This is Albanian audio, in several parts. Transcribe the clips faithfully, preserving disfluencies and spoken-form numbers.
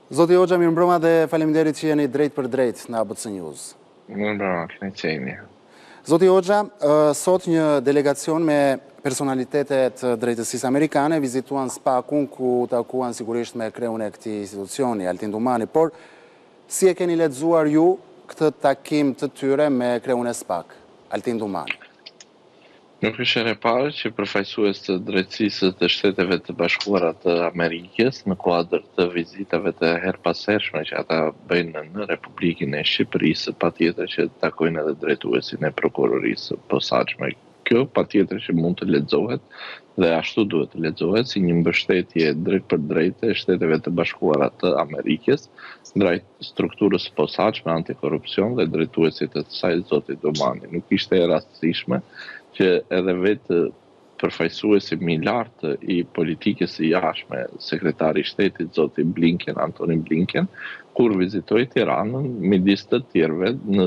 Zoti Hoxha, mirëmbrëma dhe faleminderit që jeni drejt për drejt në A B C News. Mirëmbrëma, kënaqësi. Zoti Hoxha, sot një delegacion me personalitetet drejtësisë amerikane vizituan SPAK-un ku takuan sigurisht me kreun e këtij institucioni, Altin Dumani, por si e keni lexuar ju këtë takim të tyre me kreun e SPAK, Altin Dumani? Nuk është e parë që përfaqësues të drejtësisë të Shteteve të Bashkuara të Amerikës në kuadër të vizitave të herpasershme që ata bëjnë në Republikën e Shqipërisë, patjetër që takojnë edhe drejtuesin e prokurorisë së posaçme. Kjo patjetër që mund të lexohet dhe ashtu duhet të lexohet si një mbështetje drejt për drejt e Shteteve të Bashkuara të Amerikës ndaj strukturës së posaçme antikorrupsion dhe drejtuesit të saj zoti Dumani. Nuk ishte e rastësishme që edhe vetë përfaqësuesi më i lartë i politikës së jashtme, sekretari i shtetit zoti Blinken, Antony Blinken, kur vizitoi Tiranën midis të tjerëve në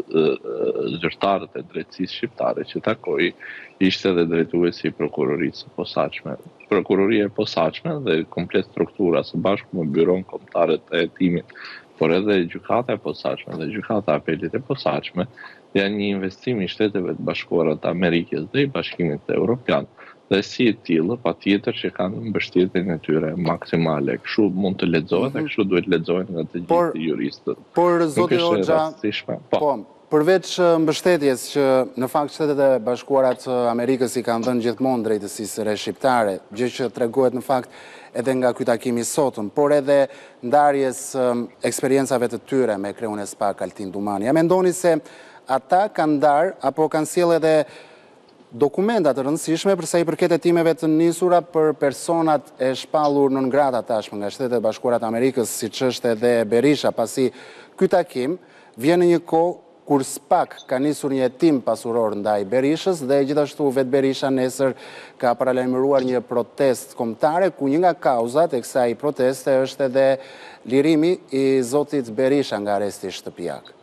zyrtarët e drejtësisë shqiptare që takoi, ishte edhe drejtuesi i prokurorisë së posaçme. Prokuroria e posaçme dhe komplet struktura së bashku me byron kombëtare të hetimit, por edhe gjykata e posaçme dhe gjykata e apelit e posaçme janë një investim i Shteteve të Bashkuara të Amerikës dhe i Bashkimit Evropian, dhe si e tillë patjetër që kanë mbështetjen e tyre maksimale. Kështu mund të lexohet, mm-hmm. Kështu duhet lexohen nga të gjithë juristët. Por zoti Hoxha, po, përveç mbështetjes që në fakt Shtetet e Bashkuara të Amerikës i kanë dhënë gjithmonë drejtësisë së re shqiptare, gjë që tregohet në fakt edhe nga ky takim i sotëm, por edhe ndarjes um, eksperiencave të tyre me kreun e SPAK Altin Dumani. A mendoni se ata kanë ndarë apo kanë sjellë edhe dokumenta të rëndësishme për sa i përket hetimeve të nisura për personat e shpallur non grata tashmë nga Shtetet e Bashkuara të Amerikës, siç është edhe Berisha, pasi ky takim vjen në një kohë kur SPAK ka nisur një hetim pasuror ndaj Berishës dhe gjithashtu vetë Berisha nesër ka paralajmëruar një protestë kombëtare ku një nga kauzat e kësaj proteste është edhe lirimi i zotit Berisha nga arresti shtëpiak.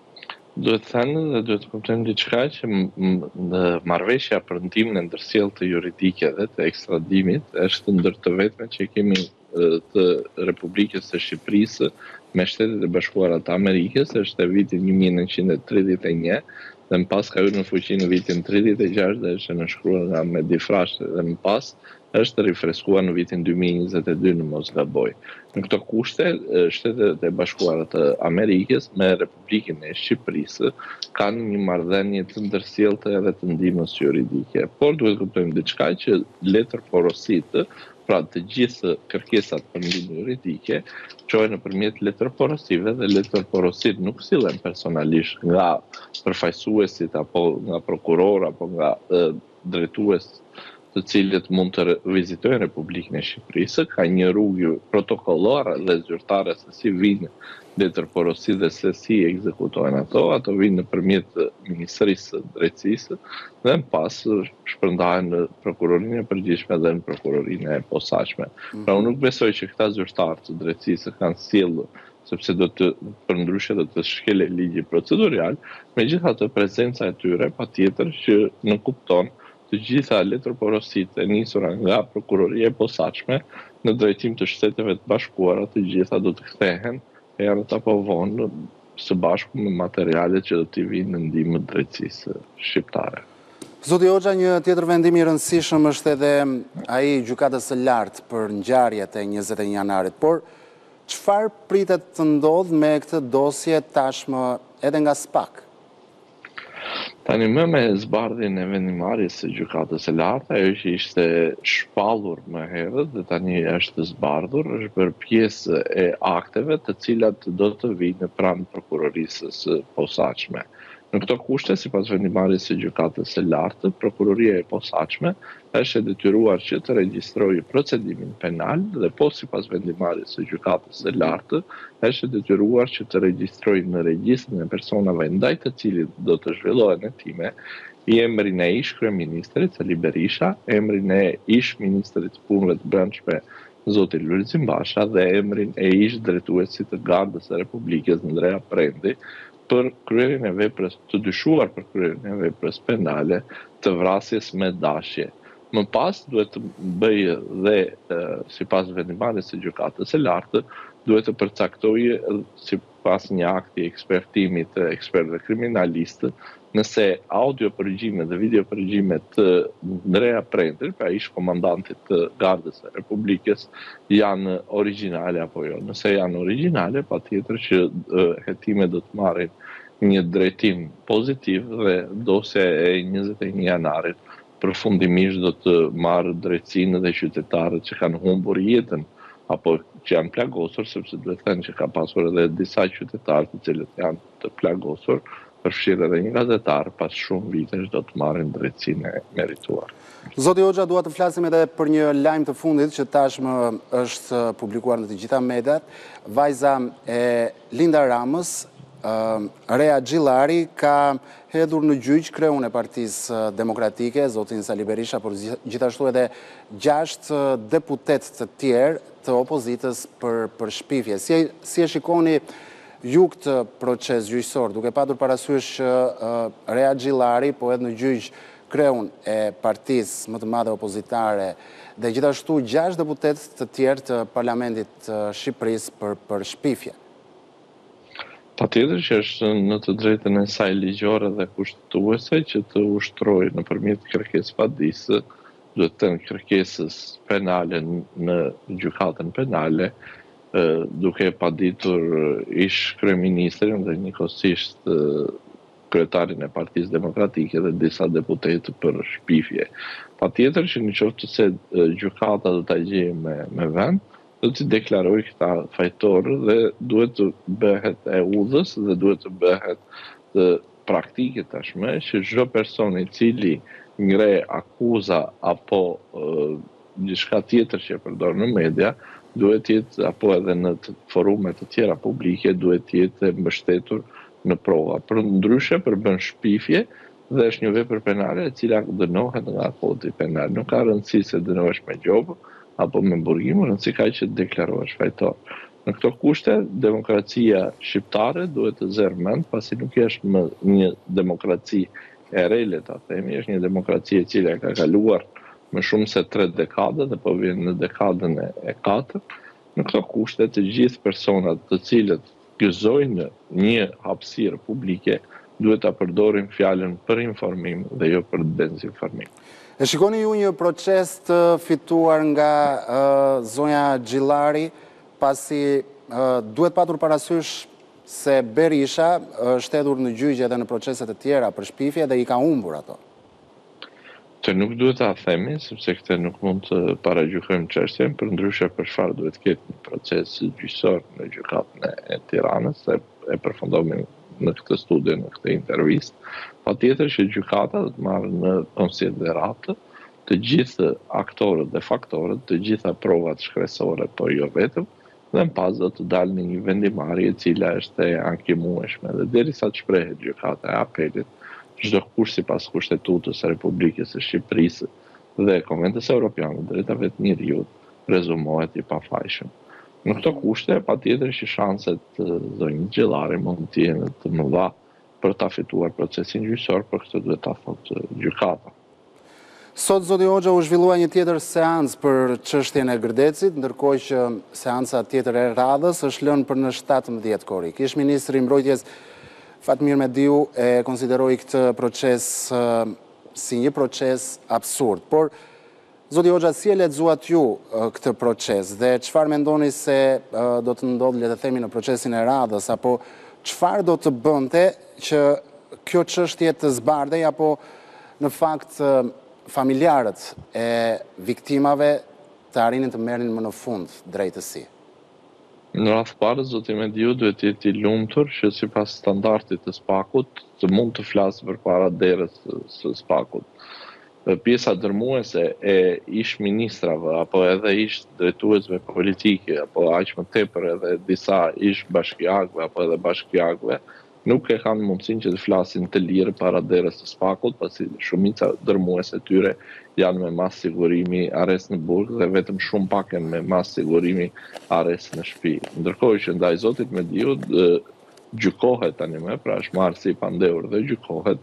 Duhet thënë dhe duhet të kuptojmë diçka që në marrëveshja për ndihmën e ndërsjellë juridike dhe të ekstradimit është ndër të vetme që kemi të Republikës së Shqipërisë me Shtetet e Bashkuara të Amerikës, është e vitit një mijë e nëntëqind e tridhjetë e një dhe më pas ka hyrë në fuqi në vitin tridhjetë e gjashtë dhe është nënshkruar nga Medi Frash dhe më pas është rifreskuar në vitin dy mijë e njëzet e dy në mos gaboj. Në këto kushte, Shtetet e Bashkuara të Amerikës me Republikën e Shqipërisë kanë një marrëdhënie të ndërsjelltë edhe të ndihmës juridike. Por duhet të kuptojmë diçka që letërporositë, pra të gjithë kërkesat për ndihmë juridike, çojnë nëpërmjet letërporosive dhe letërporositë nuk sillen personalisht nga përfaqësuesit apo nga prokuror apo nga e, drejtues të cilët mund të vizitojnë Republikën e Shqipërisë, ka një rrugë protokollore dhe zyrtare se si vinë letërporosi dhe se si ekzekutojnë ato, ato vinë nëpërmjet Ministrisë së Drejtësisë dhe më pas shpërndahen në prokurorinë e përgjithshme dhe në prokurorinë e posaçme. Mm-hmm. Pra unë nuk besoj që këta zyrtarë të drejtësisë kanë sjellë sepse do të përndryshe do të shkelë ligji procedurial, megjithatë prezenca e tyre patjetër që nuk kupton të gjitha letërporositë e nisura nga prokuroria e posaçme në drejtim të Shteteve të Bashkuara, të gjitha do të kthehen herët apo vonë së bashku me materialet që do t'i vinë në ndihmë të drejtësisë shqiptare. Zoti Hoxha, një tjetër vendim i rëndësishëm është edhe ai gjykatës së lartë për ngjarjet e njëzet e një janarit, por çfarë pritet të ndodhë me këtë dosje tashmë edhe nga SPAK? Tani më me zbardhjen e vendimarrjes së gjykatës së lartë, ajo që ishte shpallur më herët dhe tani është zbardhur, është bërë pjesë e akteve të cilat do të vinë pranë prokurorisë së posaçme. Në këto kushte, sipas vendimarrjes së gjykatës së lartë, prokuroria e posaçme është e detyruar që të regjistrojë procedimin penal dhe po sipas vendimarrjes së gjykatës së lartë, është e detyruar që të regjistrojë në regjistrin e personave ndaj të cilit do të zhvillohen hetime i emrin e ish kryeministrit Sali Berisha, emrin e ish ministrit të punëve të brendshme zoti Lulzim Basha dhe emrin e ish drejtuesit të Gardës së Republikës Ndrea Prendi për kryerjen e veprës të dyshuar për kryerjen e veprës penale të vrasjes me dashje. Më pas duhet të bëjë dhe sipas vendimarrjes së gjykatës së lartë, duhet të përcaktojë sipas një akti ekspertimit të ekspertëve kriminalistë nëse audio përgjigjet dhe video përgjigjet të Ndreja Prendri, pra ish komandantit të Gardës së Republikës, janë origjinale apo jo. Nëse janë origjinale, patjetër që hetimet do të marrin një drejtim pozitiv dhe dosja e njëzet e një janarit përfundimisht do të marrë drejtsinë dhe qytetarët që kanë humbur jetën apo që janë plagosur, sepse duhet të thënë që ka pasur edhe disa qytetarë të cilët janë të plagosur, përfshirë edhe një gazetar, pas shumë vitesh do të marrin drejtsinë e merituar. Zoti Hoxha, dua të flasim edhe për një lajm të fundit që tashmë është publikuar në të gjitha mediat. Vajza e Linda Ramës, Rea Gjillari, ka hedhur në gjyq kreun e Partisë Demokratike, zotin Sali Berisha, por gjithashtu edhe gjashtë deputet të tjerë të opozitës për, për shpifje. Si, si e shikoni ju këtë proces gjyqësor, duke patur parasysh që uh, Rea Gjillari po edhe në gjyq kreun e partisë më të madhe opozitare dhe gjithashtu gjashtë deputet të tjerë të Parlamentit të Shqipërisë për, për shpifje? Patjetër që është në të drejtën e saj ligjore dhe kushtetuese që të ushtrojë nëpërmjet kërkesë padisë, duhet të thënë kërkesës penale në gjykatën penale, duke paditur ish kryeministrin dhe njëkohësisht kryetarin e Partisë Demokratike dhe disa deputetë për shpifje. Patjetër që nëse se gjykata do ta gjejë me, me vend, do të deklaroj këta fajtorë dhe duhet të bëhet e udhës dhe duhet të bëhet të praktike tashmë që çdo person i cili ngre akuza apo diçka tjetër që e përdor në media duhet jetë apo edhe në të forume të tjera publike duhet jetë mbështetur në prova. Përndryshe përbën shpifje dhe është një vepër penale e cila dënohet nga kodri penal. Nuk ka rëndësi se dënohesh me gjobë apo me burgim, rëndësi ka që të deklarohesh fajtor. Në këto kushte, demokracia shqiptare duhet të zerë mend, pasi nuk është më një demokraci e rele, ta themi, është një demokraci e cila ka kaluar më shumë se tre dekade dhe po vjen në dekadën e katër. Në këto kushte, të gjithë personat të cilët gëzojnë një hapësirë publike duhet ta përdorin fjalën për informim dhe jo për dezinformim. E shikoni ju një proces të fituar nga uh, zonja Gjillari, pasi uh, duhet patur parasysh se Berisha është hedhur në gjyq edhe në proceset e tjera për shpifje dhe i ka humbur ato? Të nuk duhet ta themi, sepse këtë nuk mund të paragjykojmë çështjen, përndryshe për çfarë duhet të ketë një proces gjyqësor në gjykatën e Tiranës, se e përfundojmë në këtë studio, në këtë intervistë. Patjetër që gjykata do të marrë në konsideratë të gjithë aktorët dhe faktorët, të gjitha provat shkresore, por jo vetëm, dhe në pas do të dalë në një vendimarrje e cila është e ankimueshme. Dhe derisa të shprehet gjykata e apelit, çdo kush sipas Kushtetutës së Republikës së Shqipërisë dhe Konventës Evropiane të Drejtave të Njerëzit rezumohet i pafajshëm. Në këto kushte, patjetër që shanset zonjë Gjillari mund të jenë të mëdha për ta fituar procesin gjyqësor, për këtë duhet ta thotë gjykata. Sot, zoti Hoxha, u zhvillua një tjetër seancë për çështjen e Gërdecit, ndërkohë që seanca tjetër e radhës është lënë për në shtatëmbëdhjetë korrik. Ish ministri i Mbrojtjes Fatmir Mediu e konsideroi këtë proces uh, si një proces absurd, por zoti Hoxha, si e lexuat ju uh, këtë proces dhe çfarë mendoni se uh, do të ndodhë, le të themi, në procesin e radhës, apo çfarë do të bënte që kjo çështje të zbardhej apo në fakt uh, familjarët e viktimave të arrinin të merrin më në fund drejtësi? Në radhë parë, zoti Mediu duhet të jetë i lumtur që sipas standardit të Spakut të mund të flasë përpara derës së Spakut. Pjesa dërmuese e ish ministrave apo edhe ish drejtuesve politike apo aq më tepër edhe disa ish bashkiakëve apo edhe bashkiakëve nuk e kanë mundësinë që të flasin të lirë para derës së Spakut, pasi shumica dërmuese tyre janë me mas sigurimi arrest në burg dhe vetëm shumë pak janë me mas sigurimi arrest në shtëpi. Ndërkohë që ndaj zotit Mediu gjykohet tani më, pra është marrë si pandehur dhe gjykohet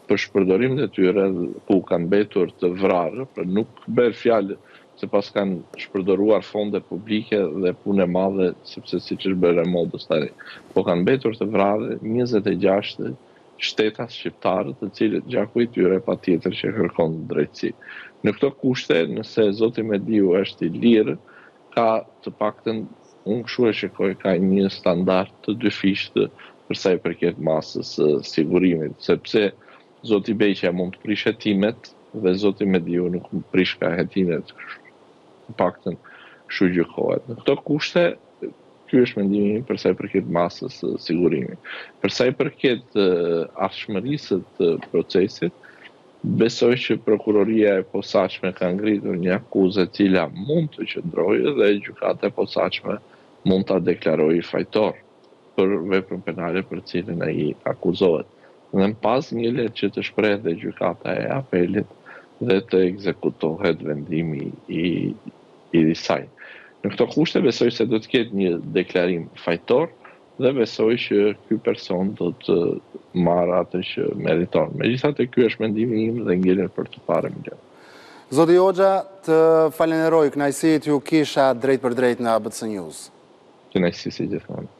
për shpërdorim dhe tyre ku kanë betur të vrarë, për nuk bërë fjallë se pas kanë shpërdoruar fonde publike dhe punë e madhe, sepse si që është bërë e modës tani, po kanë betur të vrarë njëzet e gjashtë shtetas shqiptarë të cilët gjaku i tyre pa tjetër që kërkon drejtësi. Në këto kushte, nëse Zoti Mediu është i lirë, ka të paktën, unë kështu e shikoj, ka një standard të dyfishtë përsa i përket masës sigurimit, sepse Zoti Beqja mund të prish hetimet dhe Zoti Mediu nuk më prish ka hetimet, të paktën kështu gjykohet. Në këto kushte, ky është mendimi im përsa i përket masës sigurimit. Përsa i përket ardhshmërisë të procesit, besoj që prokuroria e posaçme ka ngritur një akuzë e cila mund të qëndrojë dhe gjykata e posaçme mund ta deklarojë fajtor për veprën penale për cilën ai akuzohet. Dhe në pas një let që të shprehet dhe gjykata e apelit dhe të ekzekutohet vendimi i, i saj. Në këto kushte besoj se do të ketë një deklarim fajtor dhe besoj që ky person do të marrë atë që meriton. Megjithatë, ky është mendimi im dhe ngjelet për të parë milion. Zoti Hoxha, të falenderoj, kënaqësi t'ju kisha drejt për drejt në A B C News. Kënaqësi si gjithmonë.